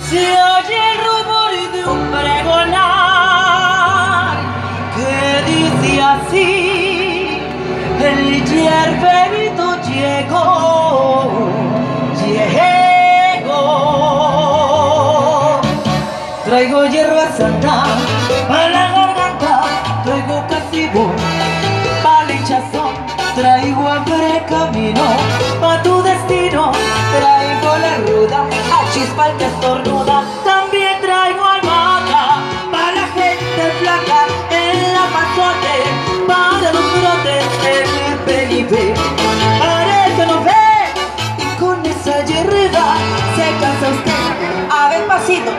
Se oye el rumor de un pregonar que dice así: el hierberito llegó, llegó. Traigo hierba santa para la garganta, traigo cacibú para el hinchazón, traigo hambre camino pa' tu destino, traigo la ruda a chispa el que estornuda, también traigo albahaca para la gente flaca, en la pasote para los brotes del PNV, para el que no ve y con esa hierba se cansa usted. A ver, pasito.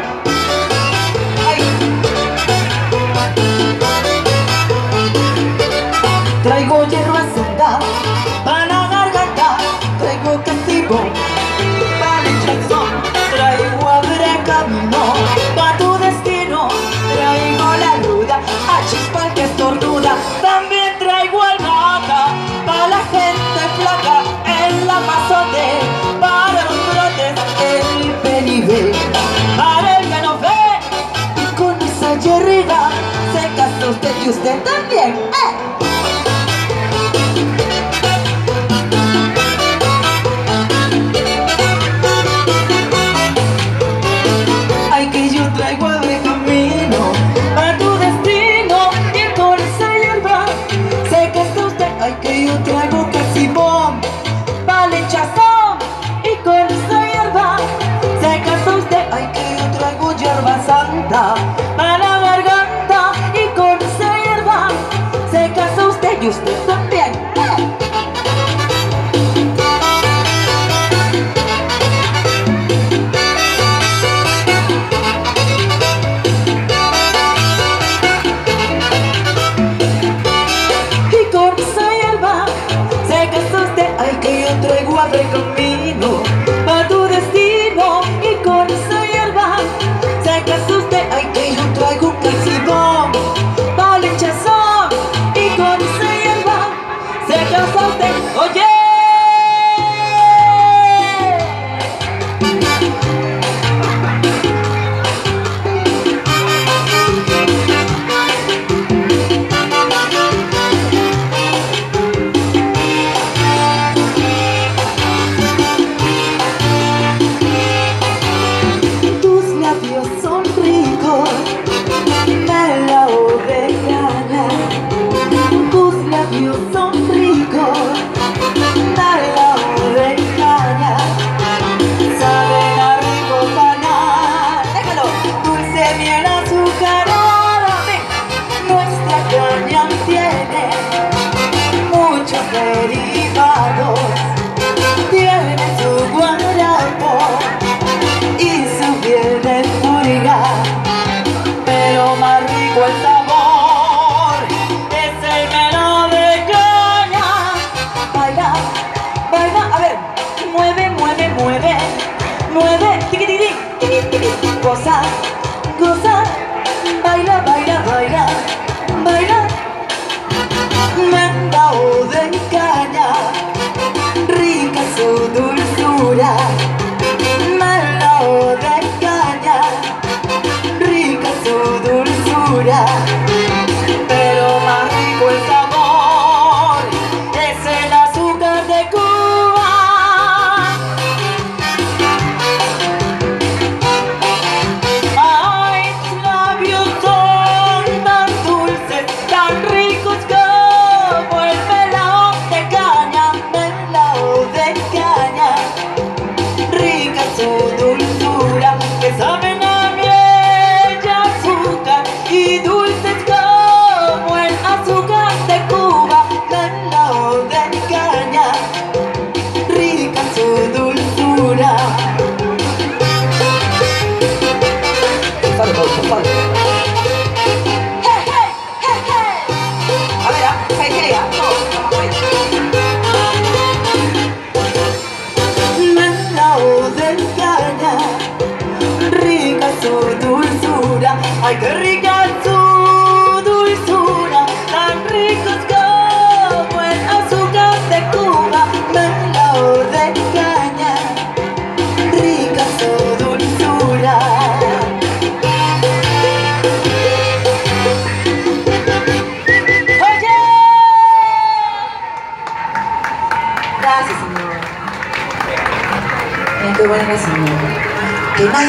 Traigo hierba santa para la garganta, traigo castigo para el hinchazón, traigo abre camino pa' tu destino, traigo la ruda a chispa el que estornuda, también traigo albahaca para la gente flaca, en la pasote para los brotes el PNV, para el que no ve y con esa hierba se casa usted y usted también. Traigo abre camino a tu destino y con esa hierba sé que está usted. Ay, que yo traigo casibón para el hinchazón y con esa hierba sé que está usted. Ay, que yo traigo hierba santa para la garganta y con esa hierba sé que está usted y usted también. Traigo abre camino pa' tu destino y con esa hierba sé que es usted. Ay, que yo traigo un casibón pa' el hinchazón y con esa hierba sé que es usted. Oye, son ricos, melao de caña. Tus labios son ricos, melao de caña. Saben a rico panal, déjalo, dulce miel azucarada. Nuestra caña tiene muchos derivados, tiene su guarapo y su piel de purga, pero más rico el sabor es el melao de caña. Baila, baila, a ver, mueve, mueve, mueve, mueve, tiqui, tiqui, tiqui, tiqui, goza, goza, baila, baila, baila, baila. Melao de caña, rica su dulzura. Melao de caña, rica su dulzura, pero más rico el sabor es el azúcar de Cuba. Ay, tus labios son tan dulces, tan ricos como el melao de caña, melao de caña. Rica su dulzura, que saben a miel y azúcar y dulces como el azúcar de Cuba. Melao de caña, rica su dulzura. Hey, hey, hey, hey. A ver, hey, hey, melao de caña, rica su dulzura. Ay, qué rica su dulzura, tan ricos como el azúcar de Cuba. Melao de caña, rica su dulzura. te vuelvas a que nadie